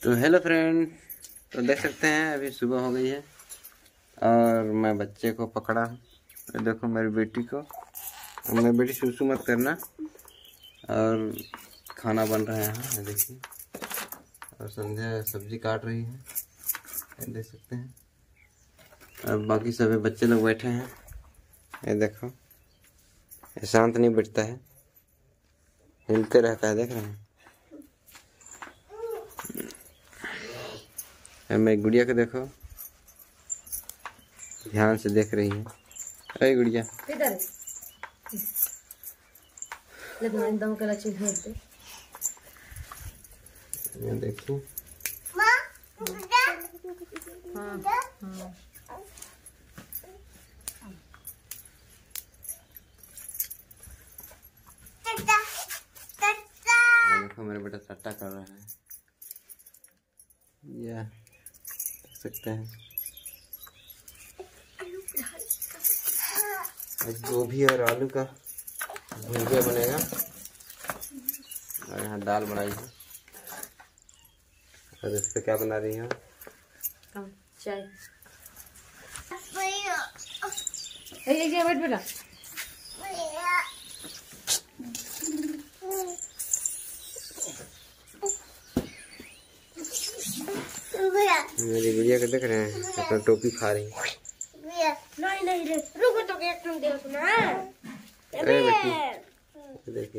तो hello friend, तो देख सकते हैं अभी सुबह हो गई है और मैं बच्चे को पकड़ा हूँ। देखो मेरी बेटी को, मेरी बेटी सुसु मत करना। और खाना बन रहा है यहाँ, देखिए। और संध्या सब्जी काट रही है, देख सकते हैं। और बाकी सभी बच्चे लोग बैठे हैं, ये देखो। ये शांत नहीं बैठता है, हिलते रहता है, देख रहे हैं। मेरी गुड़िया को देखो, ध्यान से देख रही है। अरे गुड़िया किधर एकदम कला चीज होते ये देखिए। हाँ देखो मेरा बेटा सट्टा कर रहा है, ये देख सकते हैं। आज गोभी और आलू का भुजिया बनेगा और यहाँ दाल बनाई है। और इस पे क्या बना रही हो? चाय। ये बैठ बेटा। मेरी गुड़िया को देख रहे हैं, अपना टोपी खा रही है। नहीं रे, रुको तो एक तुम देखो ना। अरे बेटी देखिए,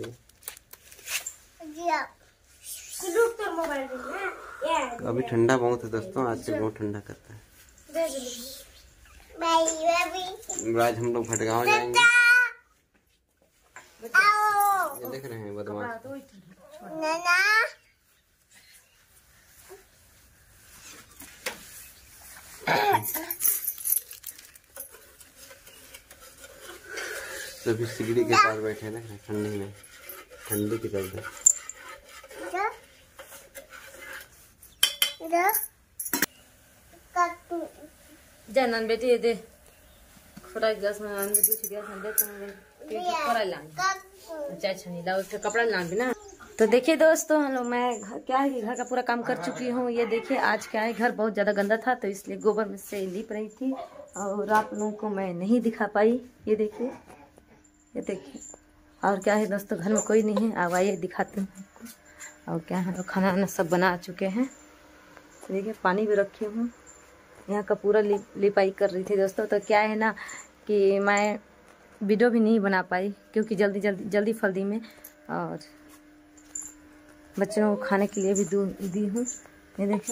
रुक तो मोबाइल में। अभी ठंडा बहुत है दोस्तों, आज से बहुत ठंडा करता है। आज हम लोग भटगांव जाएंगे। ये देख रहे हैं बदमाश। सभी सीढ़ी के पास बैठे ना, ठंडी में, ठंडी की तरफ। जानन बेटी ये दे थोड़ा गैस में आन दे गैस में दे तो कपड़ा लान चाय छनी ला उसका कपड़ा लान भी ना। तो देखिए दोस्तों, हम लोग मैं क्या है कि घर का पूरा काम कर चुकी हूँ। ये देखिए आज क्या है, घर बहुत ज़्यादा गंदा था तो इसलिए गोबर में से लीप रही थी और आप लोगों को मैं नहीं दिखा पाई। ये देखिए, ये देखिए। और क्या है दोस्तों, घर में कोई नहीं है, अब आइए दिखाते हैं आपको। और क्या है, खाना वाना सब बना चुके हैं। देखिए पानी भी रखी हूँ, यहाँ का पूरा लिपाई कर रही थी दोस्तों। तो क्या है ना कि मैं वीडियो भी नहीं बना पाई क्योंकि जल्दी फल्दी में, और बच्चों को खाने के लिए भी दी हूँ। ये देखिए,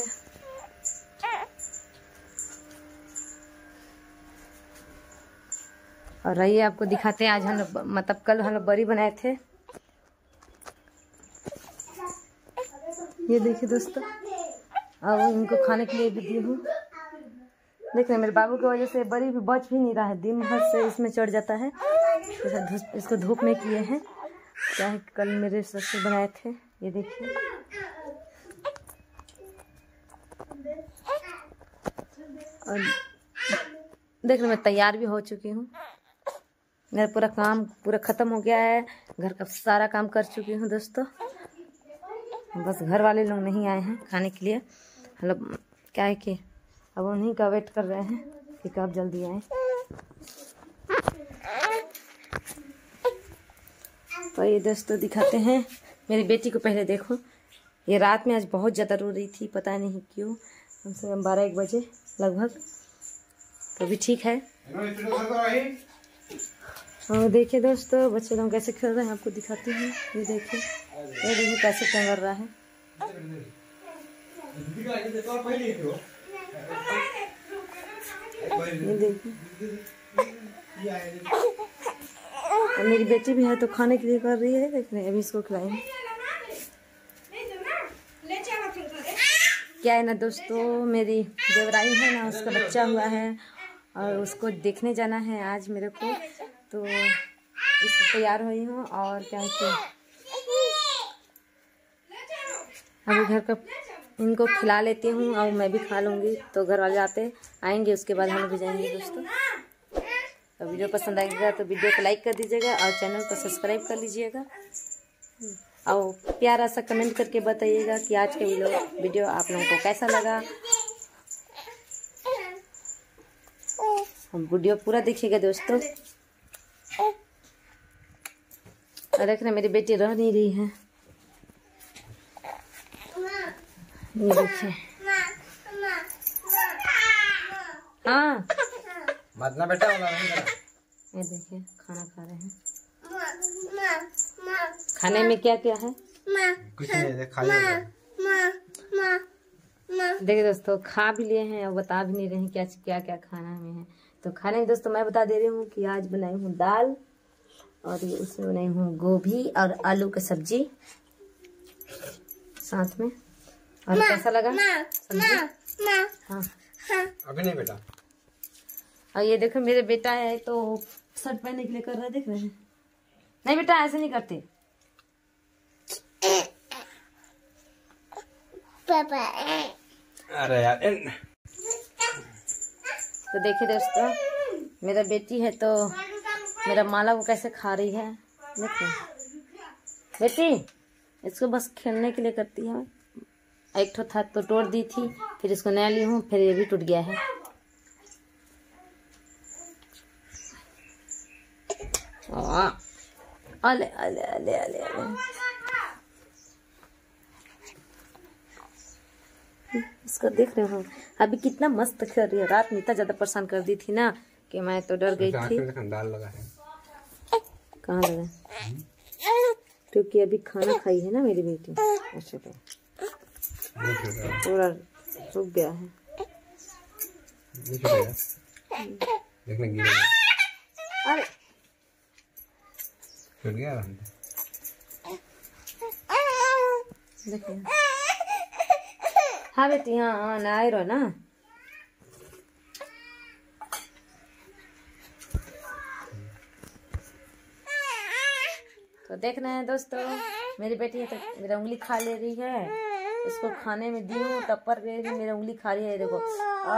और रहिए आपको दिखाते हैं। आज हम लोग मतलब कल हम लोग बड़ी बनाए थे। ये देखिए दोस्तों, अब इनको खाने के लिए भी दी हूँ। देख रहे मेरे बाबू की वजह से बड़ी भी बच भी नहीं रहा है, दिन भर से इसमें चढ़ जाता है। इसको धूप में किए हैं, क्या है कल मेरे ससुर बनाए थे। ये देखिए, और देख रहे मैं तैयार भी हो चुकी हूँ। मेरा पूरा काम पूरा खत्म हो गया है, घर का सारा काम कर चुकी हूँ दोस्तों। बस घर वाले लोग नहीं आए हैं खाने के लिए। मतलब क्या है कि अब उन्हीं का वेट कर रहे हैं कि कब जल्दी आए। तो ये दोस्तों दिखाते हैं मेरी बेटी को। पहले देखो, ये रात में आज बहुत ज़्यादा रो रही थी, पता नहीं क्यों। कम से कम 12-1 बजे लगभग। तो भी ठीक है। और देखिए दोस्तों, बच्चे लोग कैसे खेल रहे हैं आपको दिखाती हूँ। ये देखिए, ये देखिए कैसे टंगर रहा है। ये देखिए, और मेरी बेटी भी है तो खाने के लिए कर रही है। देख रहे हैं, अभी इसको खिलाएंगे। क्या है ना दोस्तों, मेरी देवराई है ना, उसका बच्चा हुआ है और उसको देखने जाना है आज मेरे को। तो इससे तैयार हुई हूँ। और क्या है कि अभी घर का इनको खिला लेती हूँ और मैं भी खा लूँगी। तो घर वाले आते आएंगे, उसके बाद हम भी जाएंगे दोस्तों। तो वीडियो पसंद आएगा तो वीडियो को लाइक कर दीजिएगा और चैनल को सब्सक्राइब कर लीजिएगा। और प्यारा सा कमेंट करके बताइएगा कि आज का वीडियो आप लोगों को कैसा लगा। वीडियो पूरा देखिएगा दोस्तों। और देख रहे मेरी बेटी रह नहीं रही है, ये देखिए। हाँ मतना बेटा वाला ये देखिए खाना खा रहे हैं। खाने में क्या क्या है? कुछ नहीं, खा लिया। देखिए दोस्तों खा भी लिए हैं और बता भी नहीं रहे हैं क्या क्या खाना में है। तो खाने में दोस्तों मैं बता दे रही हूँ कि आज बनाई हूँ दाल और ये उसमें बनाई हूँ गोभी और आलू की सब्जी साथ में। और कैसा लगा सब्जी? हाँ अभी नहीं बेटा। और ये देखो मेरे बेटा है तो शर्ट पहनने के लिए कर रहा है, देख रहे हैं? नहीं बेटा ऐसे नहीं करते। अरे यार तो देखिए दोस्तों मेरा बेटी है तो मेरा माला को कैसे खा रही है, देखो बेटी इसको बस खेलने के लिए करती है। एक ठो था तो तोड़ दी थी, फिर इसको नया ली हूँ, फिर ये भी टूट गया है। अले अले अले अले अले इसको देख रहे हो अभी कितना मस्त खेल रही है। रात में इतना ज्यादा परेशान कर दी थी ना कि मैं तो डर गई थी। दाल लगा है कहाँ लगा? क्योंकि अभी खाना खाई है ना मेरी बेटी। अच्छा तो पूरा सूख गया है। अरे देखिए। हाँ बेटी हाँ ना आई रहो ना। तो देख रहे हैं दोस्तों मेरी बेटी है तो मेरा उंगली खा ले रही है। इसको खाने में दी हूँ तब पर मेरा उंगली खा रही है, देखो।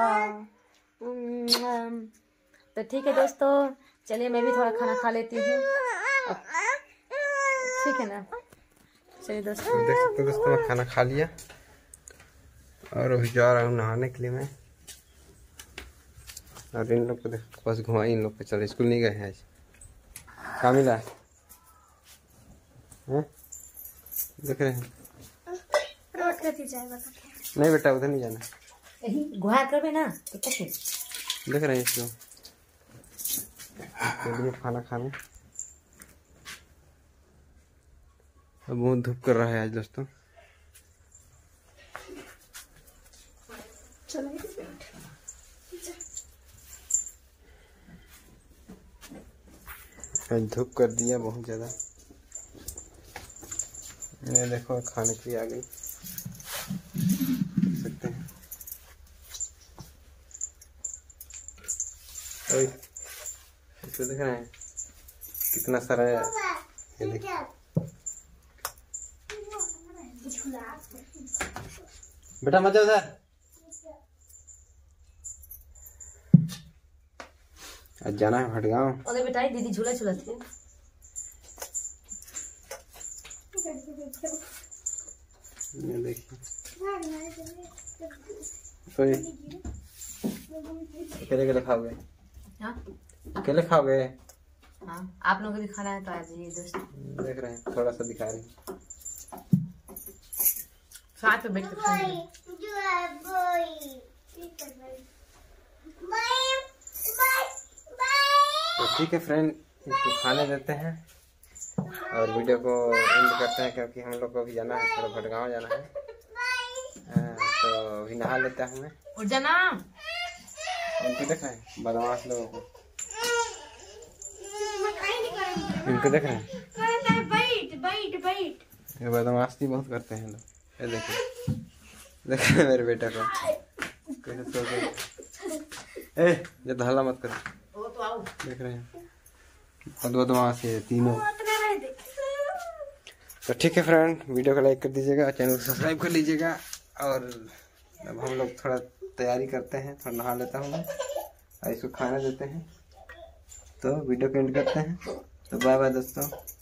तो ठीक है दोस्तों चलिए मैं भी थोड़ा खाना खा लेती हूँ, ठीक है ना? चलिए दोस्तों देख सकते हो दोस्तों मैं खाना खा लिया और अभी जा रहा हूँ नहाने के लिए मैं। और इन लोग को देख बस घुमाई, इन लोग को चलो स्कूल नहीं गए हैं आज। क्या मिला है देख रहे हैं? नहीं बेटा उधर नहीं जाना, गुहार करबे ना तो कैसे देख रहे हैं इसको चलिए खाना खाने। बहुत धूप कर रहा है आज दोस्तों। आज धूप कर दिया बहुत ज्यादा। ये देखो खाने के लिए आ गई, देख सकते हैं। इसको देख रहे हैं कितना सारा है, ये देखिए। बेटा मत जाओ उधर। आज जाना है भटगांव। अरे बेटा दीदी झूला झूलाती है। ये देखिए अकेले अकेले खाओगे? हाँ अकेले खाओगे? हाँ आप लोगों को भी खाना है तो आ जाइए दोस्तों। देख रहे हैं थोड़ा सा दिखा रही हैं। साथ में बैठ कर खाएंगे। तो ठीक है फ्रेंड इसको खाने देते हैं और वीडियो को एंड करते हैं क्योंकि हम लोग को भी जाना है, थोड़ा भटगांव जाना है। तो अभी नहा लेता हूँ मैं। उठ जाना। इनको देखा है बदमाश लोगों को, इनको देख रहे हैं ये बदमाशी बहुत करते हैं लोग। ये देखो देखो मेरे बेटा को कैसे सो गए। ए ये हल्ला मत करो, देख रहे हैं बहुत बदमाश है तीनों। तो ठीक है फ्रेंड वीडियो को लाइक कर दीजिएगा, चैनल को सब्सक्राइब कर लीजिएगा। और अब हम लोग थोड़ा तैयारी करते हैं, थोड़ा नहा लेता हूँ मैं और इसको खाना देते हैं। तो वीडियो को एंड करते हैं। तो बाय बाय दोस्तों।